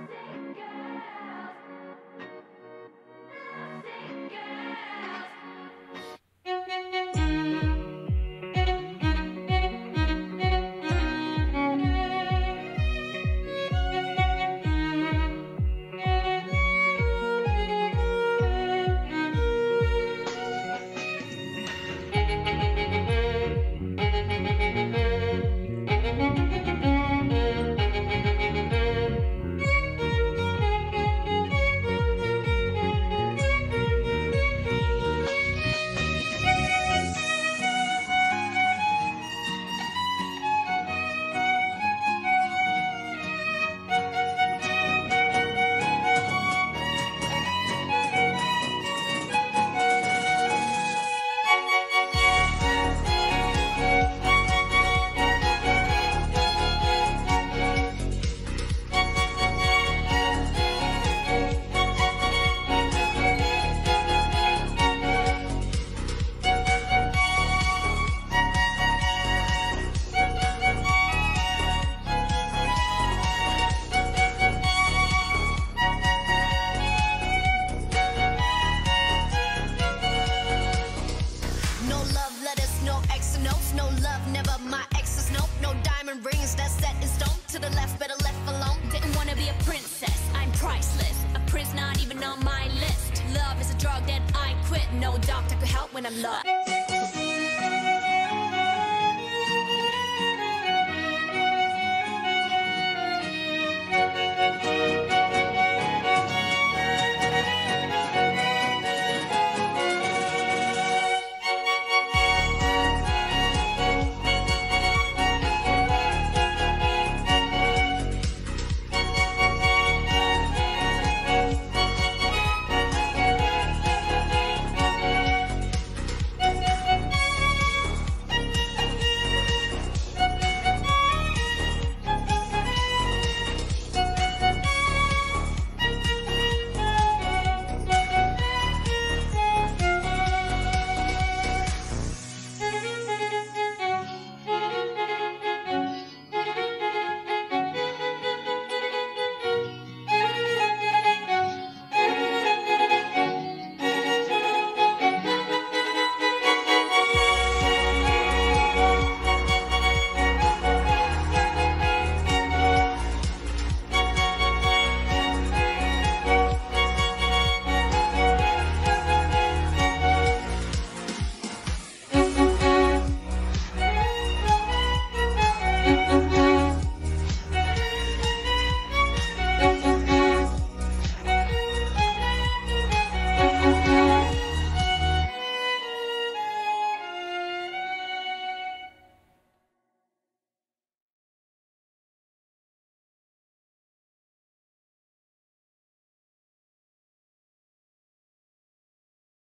No love, never my exes, nope. No diamond rings, that's set in stone. To the left, better left alone. Didn't wanna be a princess, I'm priceless. A prince not even on my list. Love is a drug that I quit. No doctor could help when I'm lost.